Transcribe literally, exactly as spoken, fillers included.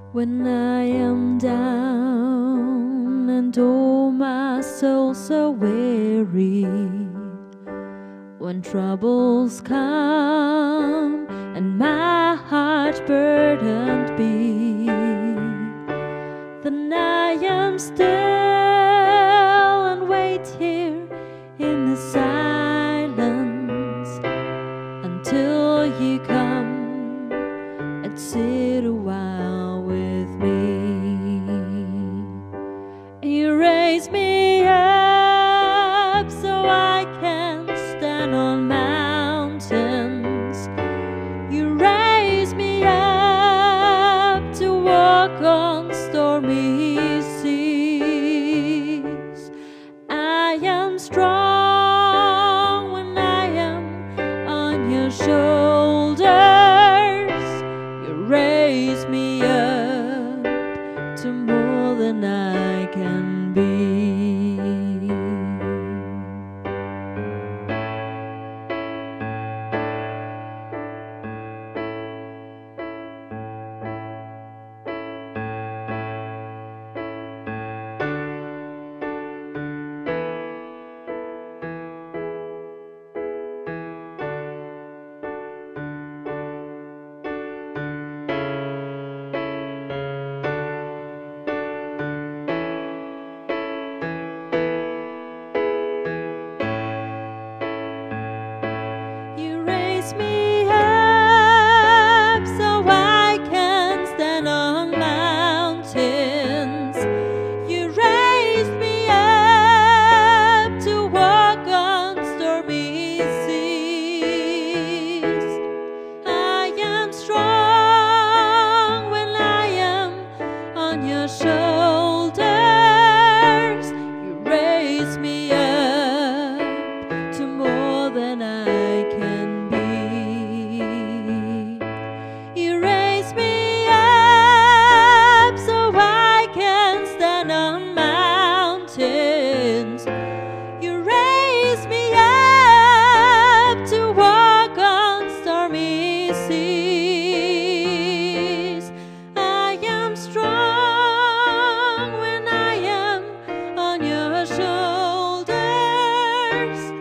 When I am down and oh my soul so weary, when troubles come and my heart burdened be, then I am still and wait here in the silence until you come and sit a while with me. You raise me up so I can stand on mountains. You raise me up to walk on stormy seas. I am strong when I am on your shoulders. You raise me up to more than I can be. You raise me up so I can stand on mountains. You raise me up to walk on stormy seas. I am strong when I am on your shoulders. You raise me up to more than I can be. You raise me up so I can stand on mountains. You raise me up to walk on stormy seas. I am strong when I am on your shoulders.